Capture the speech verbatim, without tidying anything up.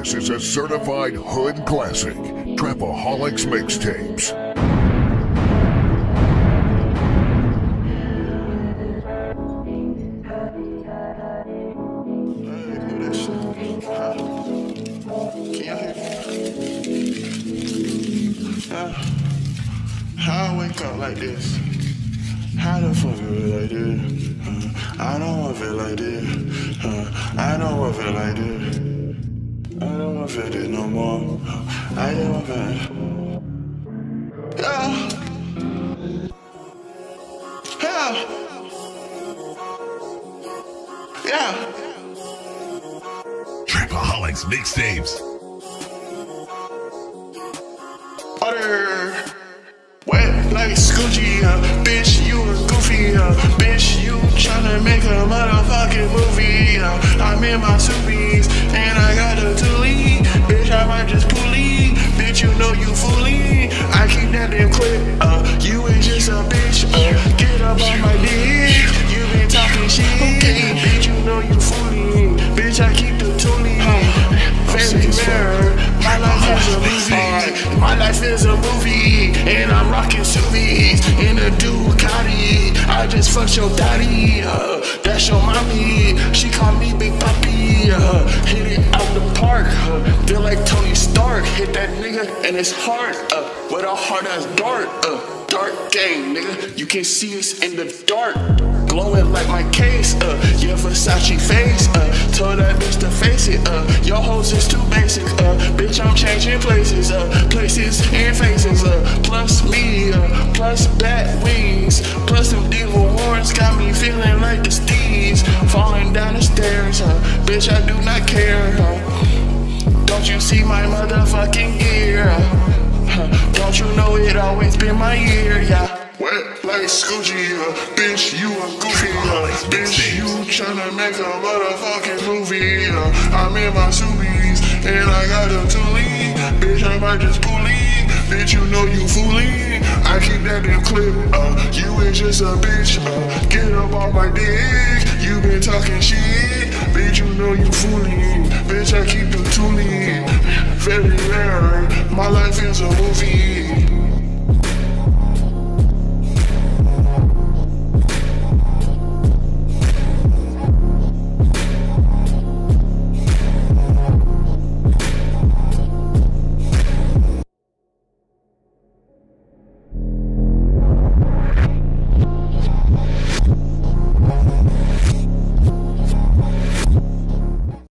This is a certified hood classic, Trapaholics Mixtapes. How I wake up like this? How the fuck I feel like this? Uh, I don't wanna feel like this. Uh, I don't wanna feel like this. I don't wanna feel this no more. Uh, I don't wanna feel it. Yeah. Yeah. Yeah. Trapaholics Mixtapes. Butter. Wet like Scoochie, uh, bitch, you a goofy, uh, bitch, you tryna make a motherfucking movie, uh, I'm in my subies, and I got a toolie, bitch, I might just pulley, bitch, you know you fooling, I keep that damn clip, uh, you ain't just a bitch, uh, get up on my dick, you been talking shit, bitch, you know you fooling, bitch, I keep the toolie, family mirror, my life is a movie, my life is a movie, and I'm rocking subies in a Ducati. I just fucked your daddy, uh, that's your mommy. She called me Big Papi, uh, hit it out the park, uh, feel like Tony Stark. Hit that nigga and it's hard, uh, with a hard ass dart, uh, dark gang, nigga. You can see us in the dark, glowing like my case, uh, your Versace face, uh, told that bitch to face it, uh, your hoes is too basic, uh, bitch, I'm changing places, uh, places and faces, uh, plus me, uh, plus bat wings, plus them devil horns, got me feeling like the Steves, falling down the stairs, uh, bitch, I do not care, uh, don't you see my motherfucking gear, uh, don't you know it always been my year, yeah. Wet like Scoochie, uh, bitch, you a goofy, uh, bitch, you tryna make a motherfucking movie, uh, I'm in my subies, and I got a toolie, bitch, I might just pulley, bitch, you know you fooling, I keep that damn clip, uh, you ain't just a bitch, uh, get up on my dick, you been talking shit, bitch, you know you fooling, bitch, I keep the toolie, very rare, my life is a movie.